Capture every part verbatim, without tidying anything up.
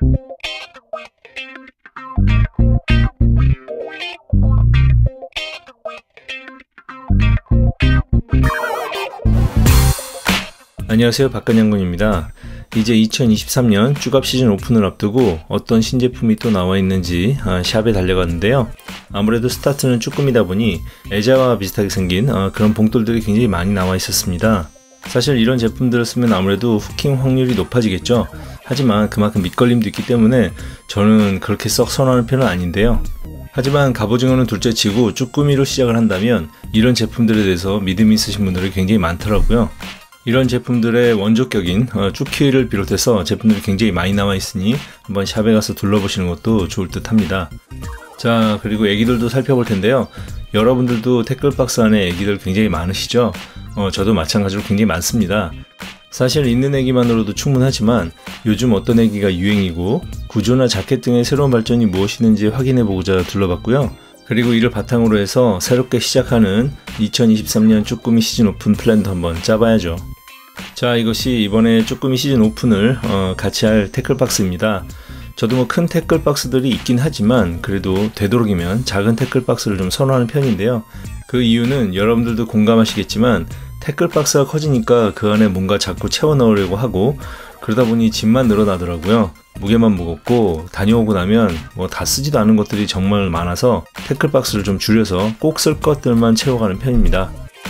안녕하세요, 박근양군입니다. 이제 이천이십삼 년 쭈갑 시즌 오픈을 앞두고 어떤 신제품이 또 나와 있는지 샵에 달려갔는데요. 아무래도 스타트는 쭈꾸미다 보니 애자와 비슷하게 생긴 그런 봉돌들이 굉장히 많이 나와 있었습니다. 사실 이런 제품들을 쓰면 아무래도 후킹 확률이 높아지겠죠. 하지만 그만큼 밑걸림도 있기 때문에 저는 그렇게 썩 선호하는 편은 아닌데요. 하지만 갑오징어는 둘째치고 쭈꾸미로 시작을 한다면 이런 제품들에 대해서 믿음이 있으신 분들이 굉장히 많더라고요. 이런 제품들의 원조격인 어, 쭈키를 비롯해서 제품들이 굉장히 많이 나와 있으니 한번 샵에 가서 둘러보시는 것도 좋을 듯 합니다. 자, 그리고 애기들도 살펴볼 텐데요. 여러분들도 태클박스 안에 애기들 굉장히 많으시죠? 어, 저도 마찬가지로 굉장히 많습니다. 사실 있는 애기만으로도 충분하지만 요즘 어떤 애기가 유행이고 구조나 자켓 등의 새로운 발전이 무엇이든지 확인해보고자 둘러봤고요. 그리고 이를 바탕으로 해서 새롭게 시작하는 이천이십삼 년 쭈꾸미 시즌 오픈 플랜도 한번 짜봐야죠. 자, 이것이 이번에 쭈꾸미 시즌 오픈을 어, 같이 할 태클박스입니다. 저도 뭐 큰 태클박스들이 있긴 하지만 그래도 되도록이면 작은 태클박스를 좀 선호하는 편인데요. 그 이유는 여러분들도 공감하시겠지만 태클박스가 커지니까 그 안에 뭔가 자꾸 채워 넣으려고 하고 그러다 보니 짐만 늘어나더라고요. 무게만 무겁고 다녀오고 나면 뭐 다 쓰지도 않은 것들이 정말 많아서 태클박스를 좀 줄여서 꼭 쓸 것들만 채워가는 편입니다.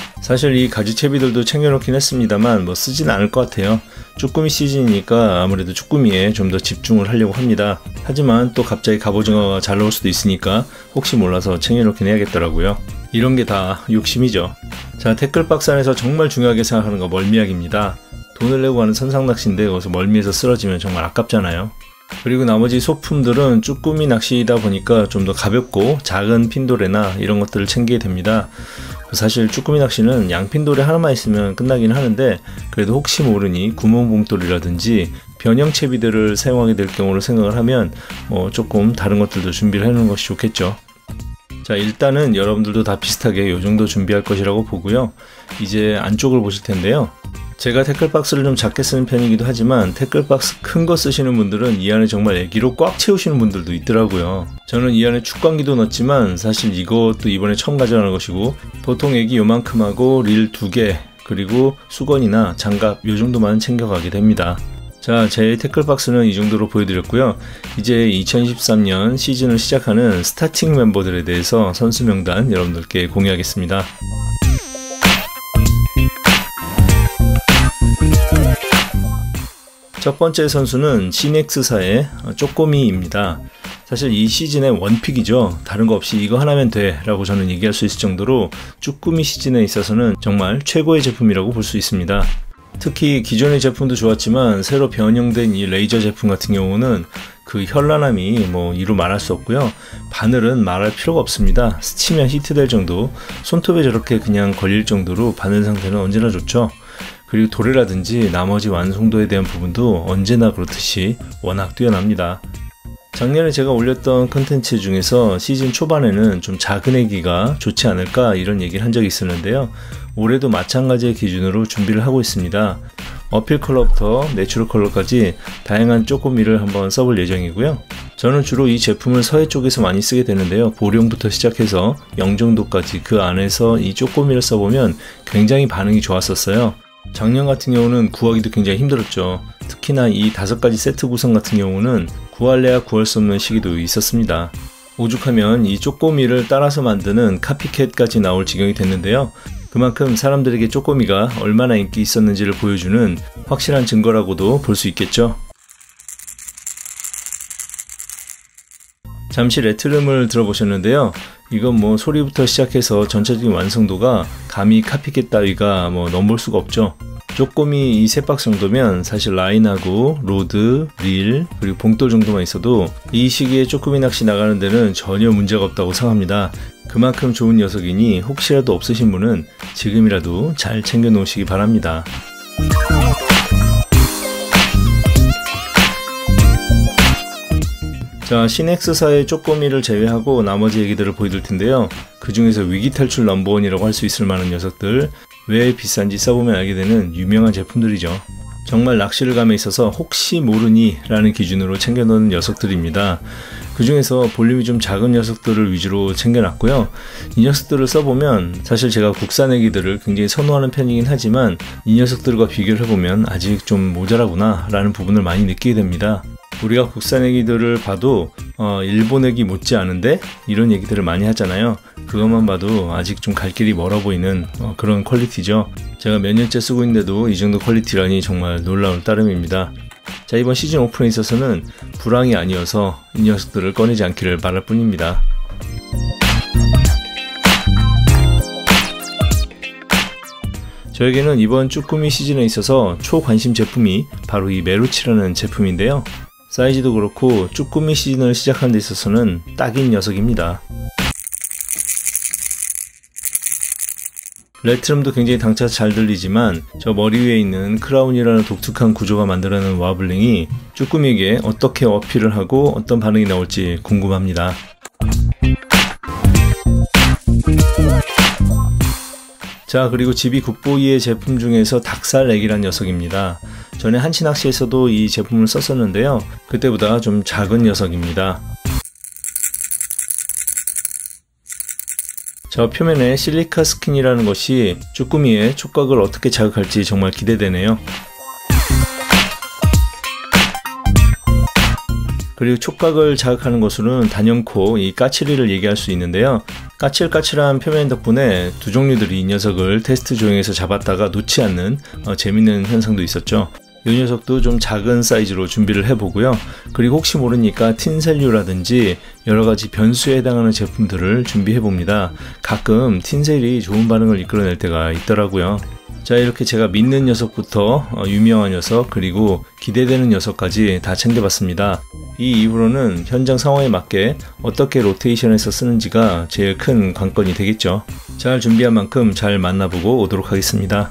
사실 이 가지채비들도 챙겨놓긴 했습니다만 뭐 쓰진 않을 것 같아요. 쭈꾸미 시즌이니까 아무래도 쭈꾸미에 좀 더 집중을 하려고 합니다. 하지만 또 갑자기 갑오징어가 잘 나올 수도 있으니까 혹시 몰라서 챙겨놓긴 해야겠더라고요. 이런 게 다 욕심이죠. 자, 태클박스 안에서 정말 중요하게 생각하는 거 멀미약입니다. 돈을 내고 가는 선상낚시인데 거기서 멀미에서 쓰러지면 정말 아깝잖아요. 그리고 나머지 소품들은 쭈꾸미 낚시이다 보니까 좀 더 가볍고 작은 핀도레나 이런 것들을 챙기게 됩니다. 사실 쭈꾸미 낚시는 양핀도레 하나만 있으면 끝나긴 하는데 그래도 혹시 모르니 구멍봉돌이라든지 변형채비들을 사용하게 될 경우를 생각을 하면 뭐 조금 다른 것들도 준비를 해놓는 것이 좋겠죠. 자, 일단은 여러분들도 다 비슷하게 이 정도 준비할 것이라고 보고요. 이제 안쪽을 보실 텐데요. 제가 태클박스를 좀 작게 쓰는 편이기도 하지만 태클박스 큰 거 쓰시는 분들은 이 안에 정말 애기로 꽉 채우시는 분들도 있더라고요. 저는 이 안에 축광기도 넣었지만 사실 이것도 이번에 처음 가져가는 것이고 보통 애기 요만큼 하고 릴 두 개 그리고 수건이나 장갑 요 정도만 챙겨가게 됩니다. 자, 제 태클박스는 이 정도로 보여드렸고요. 이제 이천이십삼 년 시즌을 시작하는 스타팅 멤버들에 대해서 선수 명단 여러분들께 공유하겠습니다. 첫 번째 선수는 시넥스사의 쪼꼬미입니다. 사실 이 시즌의 원픽이죠. 다른 거 없이 이거 하나면 돼 라고 저는 얘기할 수 있을 정도로 쭈꾸미 시즌에 있어서는 정말 최고의 제품이라고 볼 수 있습니다. 특히 기존의 제품도 좋았지만 새로 변형된 이 레이저 제품 같은 경우는 그 현란함이 뭐 이루 말할 수 없고요. 바늘은 말할 필요가 없습니다. 스치면 히트될 정도, 손톱에 저렇게 그냥 걸릴 정도로 바늘 상태는 언제나 좋죠. 그리고 도래라든지 나머지 완성도에 대한 부분도 언제나 그렇듯이 워낙 뛰어납니다. 작년에 제가 올렸던 컨텐츠 중에서 시즌 초반에는 좀 작은 애기가 좋지 않을까 이런 얘기를 한 적이 있었는데요. 올해도 마찬가지의 기준으로 준비를 하고 있습니다. 어필 컬러부터 내추럴 컬러까지 다양한 쪼꼬미를 한번 써볼 예정이고요. 저는 주로 이 제품을 서해 쪽에서 많이 쓰게 되는데요. 보령부터 시작해서 영종도까지 그 안에서 이 쪼꼬미를 써보면 굉장히 반응이 좋았었어요. 작년 같은 경우는 구하기도 굉장히 힘들었죠. 특히나 이 다섯 가지 세트 구성 같은 경우는 구할래야 구할 수 없는 시기도 있었습니다. 오죽하면 이 쪼꼬미를 따라서 만드는 카피캣까지 나올 지경이 됐는데요. 그만큼 사람들에게 쪼꼬미가 얼마나 인기 있었는지를 보여주는 확실한 증거라고도 볼 수 있겠죠. 잠시 레트름을 들어보셨는데요. 이건 뭐 소리부터 시작해서 전체적인 완성도가 감히 카피캣 따위가 뭐 넘볼 수가 없죠. 쪼꼬미 이 세 박스 정도면 사실 라인하고 로드, 릴, 그리고 봉돌 정도만 있어도 이 시기에 쪼꼬미 낚시 나가는 데는 전혀 문제가 없다고 생각합니다. 그만큼 좋은 녀석이니 혹시라도 없으신 분은 지금이라도 잘 챙겨 놓으시기 바랍니다. 자, 시넥스사의 쪼꼬미를 제외하고 나머지 얘기들을 보여드릴 텐데요. 그 중에서 위기탈출 넘버원이라고 할 수 있을 만한 녀석들, 왜 비싼지 써보면 알게 되는 유명한 제품들이죠. 정말 낚시를 감에 있어서 혹시 모르니 라는 기준으로 챙겨놓은 녀석들입니다. 그 중에서 볼륨이 좀 작은 녀석들을 위주로 챙겨놨고요. 이 녀석들을 써보면 사실 제가 국산 애기들을 굉장히 선호하는 편이긴 하지만 이 녀석들과 비교를 해보면 아직 좀 모자라구나 라는 부분을 많이 느끼게 됩니다. 우리가 국산 애기들을 봐도 어, 일본 애기 못지 않은데 이런 얘기들을 많이 하잖아요. 그것만 봐도 아직 좀 갈 길이 멀어 보이는 어, 그런 퀄리티죠. 제가 몇 년째 쓰고 있는데도 이 정도 퀄리티라니 정말 놀라울 따름입니다. 자, 이번 시즌 오픈에 있어서는 불황이 아니어서 이 녀석들을 꺼내지 않기를 바랄 뿐입니다. 저에게는 이번 쭈꾸미 시즌에 있어서 초관심 제품이 바로 이 메루치라는 제품인데요. 사이즈도 그렇고 쭈꾸미 시즌을 시작하는 데 있어서는 딱인 녀석입니다. 레트럼도 굉장히 당차서 잘 들리지만 저 머리 위에 있는 크라운이라는 독특한 구조가 만들어내는 와블링이 쭈꾸미에게 어떻게 어필을 하고 어떤 반응이 나올지 궁금합니다. 자, 그리고 지비 굿보이의 제품 중에서 닭살 애기란 녀석입니다. 전에 한치낚시에서도 이 제품을 썼었는데요. 그때보다 좀 작은 녀석입니다. 저 표면에 실리카 스킨이라는 것이 쭈꾸미의 촉각을 어떻게 자극할지 정말 기대되네요. 그리고 촉각을 자극하는 것으로는 단연코 이 까칠이를 얘기할 수 있는데요. 까칠까칠한 표면 덕분에 두 종류들이 이 녀석을 테스트 조형에서 잡았다가 놓지 않는 어, 재밌는 현상도 있었죠. 이 녀석도 좀 작은 사이즈로 준비를 해보고요. 그리고 혹시 모르니까 틴셀류라든지 여러가지 변수에 해당하는 제품들을 준비해봅니다. 가끔 틴셀이 좋은 반응을 이끌어낼 때가 있더라고요. 자, 이렇게 제가 믿는 녀석부터 어, 유명한 녀석 그리고 기대되는 녀석까지 다 챙겨봤습니다. 이 이후로는 현장 상황에 맞게 어떻게 로테이션해서 쓰는지가 제일 큰 관건이 되겠죠. 잘 준비한 만큼 잘 만나보고 오도록 하겠습니다.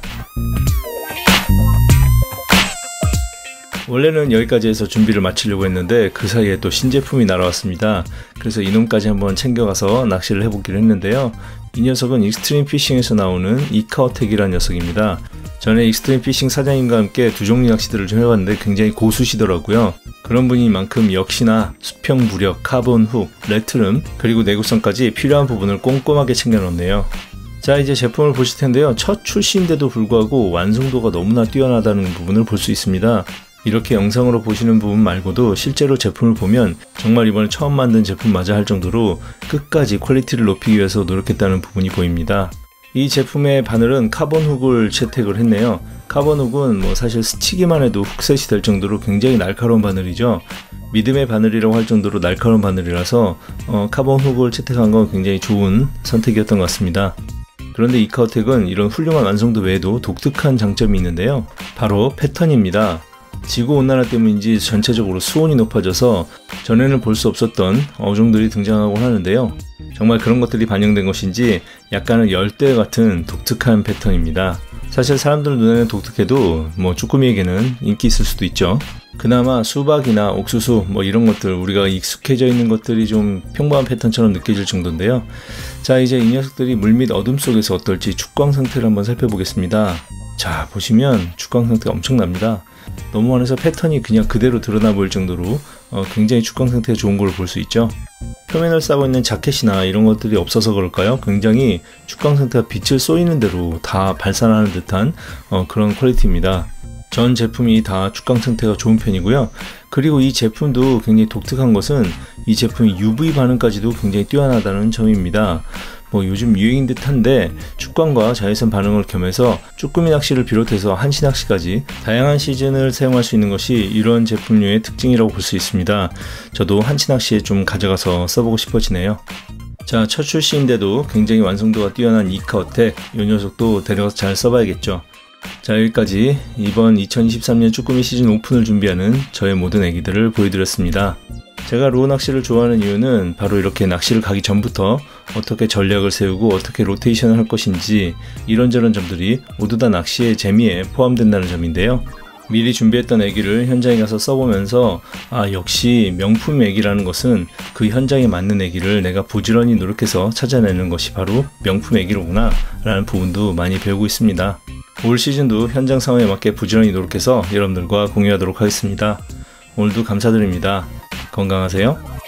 원래는 여기까지 해서 준비를 마치려고 했는데 그 사이에 또 신제품이 날아왔습니다. 그래서 이놈까지 한번 챙겨가서 낚시를 해보기로 했는데요. 이 녀석은 익스트림 피싱에서 나오는 이카어텍이라는 녀석입니다. 전에 익스트림 피싱 사장님과 함께 두 종류 낚시들을 좀 해봤는데 굉장히 고수시더라고요. 그런 분인 만큼 역시나 수평 부력, 카본 훅, 레트름, 그리고 내구성까지 필요한 부분을 꼼꼼하게 챙겨놓네요. 자, 이제 제품을 보실 텐데요. 첫 출시인데도 불구하고 완성도가 너무나 뛰어나다는 부분을 볼 수 있습니다. 이렇게 영상으로 보시는 부분 말고도 실제로 제품을 보면 정말 이번에 처음 만든 제품마저 할 정도로 끝까지 퀄리티를 높이기 위해서 노력했다는 부분이 보입니다. 이 제품의 바늘은 카본 훅을 채택을 했네요. 카본 훅은 뭐 사실 스치기만 해도 훅셋이 될 정도로 굉장히 날카로운 바늘이죠. 믿음의 바늘이라고 할 정도로 날카로운 바늘이라서 어, 카본 훅을 채택한 건 굉장히 좋은 선택이었던 것 같습니다. 그런데 이카어텍은 이런 훌륭한 완성도 외에도 독특한 장점이 있는데요. 바로 패턴입니다. 지구온난화 때문인지 전체적으로 수온이 높아져서 전에는 볼 수 없었던 어종들이 등장하곤 하는데요. 정말 그런 것들이 반영된 것인지 약간은 열대 같은 독특한 패턴입니다. 사실 사람들 눈에는 독특해도 뭐 쭈꾸미에게는 인기 있을 수도 있죠. 그나마 수박이나 옥수수 뭐 이런 것들 우리가 익숙해져 있는 것들이 좀 평범한 패턴처럼 느껴질 정도인데요. 자, 이제 이 녀석들이 물밑 어둠 속에서 어떨지 축광 상태를 한번 살펴보겠습니다. 자, 보시면 축광 상태가 엄청납니다. 너무 안에서 패턴이 그냥 그대로 드러나 보일 정도로 어, 굉장히 축광 상태가 좋은 걸 볼 수 있죠. 표면을 싸고 있는 자켓이나 이런 것들이 없어서 그럴까요? 굉장히 축광 상태가 빛을 쏘이는 대로 다 발산하는 듯한 어, 그런 퀄리티입니다. 전 제품이 다 축광 상태가 좋은 편이고요. 그리고 이 제품도 굉장히 독특한 것은 이 제품이 유브이 반응까지도 굉장히 뛰어나다는 점입니다. 뭐 요즘 유행인 듯한데 축광과 자외선 반응을 겸해서 쭈꾸미 낚시를 비롯해서 한치 낚시까지 다양한 시즌을 사용할 수 있는 것이 이런 제품류의 특징이라고 볼 수 있습니다. 저도 한치 낚시에 좀 가져가서 써보고 싶어지네요. 자, 첫 출시인데도 굉장히 완성도가 뛰어난 이카어텍, 이 녀석도 데려가서 잘 써봐야겠죠. 자, 여기까지 이번 이천이십삼 년 쭈꾸미 시즌 오픈을 준비하는 저의 모든 애기들을 보여드렸습니다. 제가 루어 낚시를 좋아하는 이유는 바로 이렇게 낚시를 가기 전부터 어떻게 전략을 세우고 어떻게 로테이션을 할 것인지 이런저런 점들이 모두 다 낚시의 재미에 포함된다는 점인데요. 미리 준비했던 애기를 현장에 가서 써보면서 아, 역시 명품 애기라는 것은 그 현장에 맞는 애기를 내가 부지런히 노력해서 찾아내는 것이 바로 명품 애기로구나 라는 부분도 많이 배우고 있습니다. 올 시즌도 현장 상황에 맞게 부지런히 노력해서 여러분들과 공유하도록 하겠습니다. 오늘도 감사드립니다. 건강하세요.